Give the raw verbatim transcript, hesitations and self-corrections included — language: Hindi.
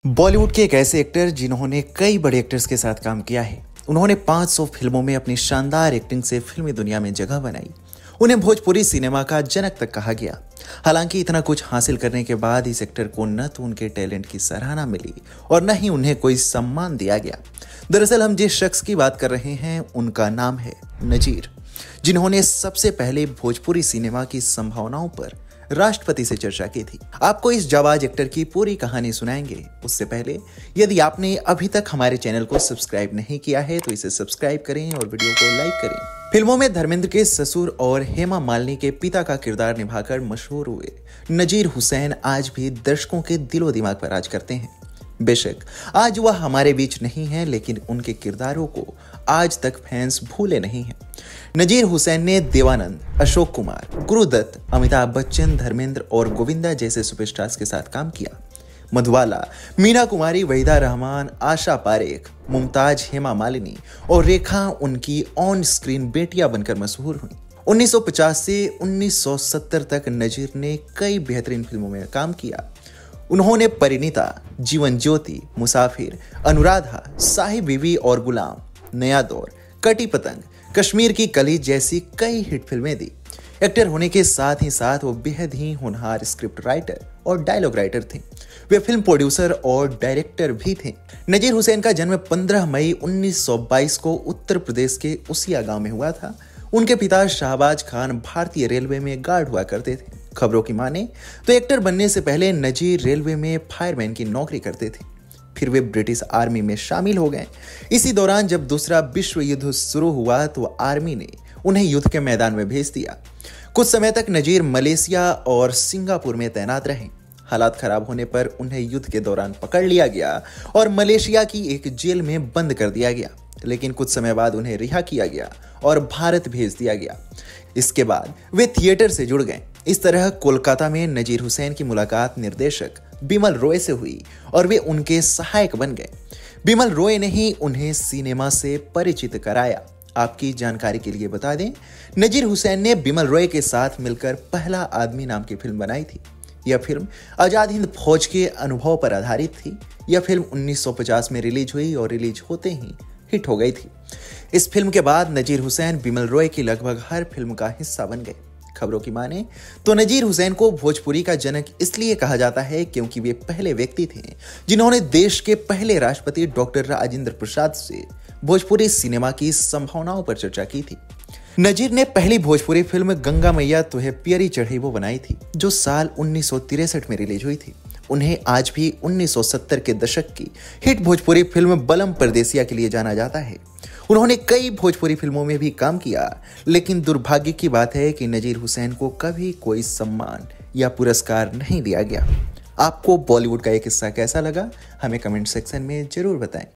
बॉलीवुड के एक ऐसे एक्टर जिन्होंने कई बड़े एक्टर्स के साथ काम किया है। उन्होंने पाँच सौ फिल्मों में अपनी शानदार एक्टिंग से फिल्मी दुनिया में जगह बनाई। उन्हें भोजपुरी सिनेमा का जनक तक कहा गया। हालांकि इतना कुछ हासिल करने के बाद इस एक्टर को न तो उनके टैलेंट की सराहना मिली और न ही उन्हें कोई सम्मान दिया गया। दरअसल हम जिस शख्स की बात कर रहे हैं उनका नाम है नजीर, जिन्होंने सबसे पहले भोजपुरी सिनेमा की संभावनाओं पर राष्ट्रपति से चर्चा की थी। आपको इस जाबाज एक्टर की पूरी कहानी सुनाएंगे। उससे पहले यदि आपने अभी तक हमारे चैनल को सब्सक्राइब नहीं किया है तो इसे सब्सक्राइब करें और वीडियो को लाइक करें। फिल्मों में धर्मेंद्र के ससुर और हेमा मालिनी के पिता का किरदार निभाकर मशहूर हुए नजीर हुसैन आज भी दर्शकों के दिलो दिमाग पर राज करते हैं। बेशक आज वह हमारे बीच नहीं है, लेकिन उनके किरदारों को आज तक फैंस भूले नहीं हैं। नजीर हुसैन ने देवानंद, अशोक कुमार, गुरुदत्त, अमिताभ बच्चन, धर्मेंद्र और गोविंदा जैसे सुपरस्टार्स के साथ काम किया। मधुबाला, मीना कुमारी, वहीदा रहमान, आशा पारेख, मुमताज, हेमा मालिनी और रेखा उनकी ऑन स्क्रीन बेटियां बनकर मशहूर हुई। उन्नीस सौ पचास से उन्नीस सौ सत्तर तक नजीर ने कई बेहतरीन फिल्मों में काम किया। उन्होंने परिणीता, जीवन ज्योति, मुसाफिर, अनुराधा, साहिब बीवी और गुलाम, नया दौर, कटी पतंग, कश्मीर की कली जैसी कई हिट फिल्में दी। एक्टर होने के साथ ही साथ वो बेहद ही होनहार स्क्रिप्ट राइटर और डायलॉग राइटर थे। वे फिल्म प्रोड्यूसर और डायरेक्टर भी थे। नजीर हुसैन का जन्म पंद्रह मई उन्नीस सौ बाईस को उत्तर प्रदेश के उसिया गांव में हुआ था। उनके पिता शाहबाज खान भारतीय रेलवे में गार्ड हुआ करते थे। खबरों की माने तो एक्टर बनने से पहले नजीर रेलवे में फायरमैन की नौकरी करते थे। फिर वे ब्रिटिश आर्मी में शामिल हो गए। इसी दौरान जब दूसरा विश्व युद्ध शुरू हुआ तो आर्मी ने उन्हें युद्ध के मैदान में भेज दिया। कुछ समय तक नजीर मलेशिया और सिंगापुर में तैनात रहे। हालात खराब होने पर उन्हें युद्ध के दौरान पकड़ लिया गया और मलेशिया की एक जेल में बंद कर दिया गया। लेकिन कुछ समय बाद उन्हें रिहा किया गया और भारत भेज दिया गया। इसके बाद वे थिएटर से जुड़ गए। इस तरह कोलकाता में नजीर हुसैन की मुलाकात निर्देशक बिमल रॉय से हुई और वे उनके सहायक बन गए। बिमल रॉय ने ही उन्हें सिनेमा से परिचित कराया। आपकी जानकारी के लिए बता दें, नजीर हुसैन ने बिमल रॉय के साथ मिलकर पहला आदमी नाम की फिल्म बनाई थी। यह फिल्म आजाद हिंद फौज के अनुभव पर आधारित थी। यह फिल्म उन्नीस सौ पचास में रिलीज हुई और रिलीज होते ही हिट हो गई थी। इस फिल्म के बाद नजीर हुसैन बिमल रॉय की लगभग हर फिल्म का हिस्सा बन गए। खबरों की माने तो नजीर हुसैन को भोजपुरी का जनक इसलिए कहा जाता है क्योंकि वे पहले व्यक्ति थे जिन्होंने देश के पहले राष्ट्रपति डॉक्टर राजेंद्र प्रसाद से भोजपुरी सिनेमा की संभावनाओं पर चर्चा की थी। नजीर ने पहली भोजपुरी फिल्म गंगा मैया तुहे पियरी चढ़ी वो बनाई थी, जो साल उन्नीस सौ तिरसठ में रिलीज हुई थी। उन्हें आज भी उन्नीस सौ सत्तर के दशक की हिट भोजपुरी फिल्म बलम परदेसिया के लिए जाना जाता है। उन्होंने कई भोजपुरी फिल्मों में भी काम किया, लेकिन दुर्भाग्य की बात है कि नजीर हुसैन को कभी कोई सम्मान या पुरस्कार नहीं दिया गया। आपको बॉलीवुड का ये किस्सा कैसा लगा, हमें कमेंट सेक्शन में जरूर बताएं।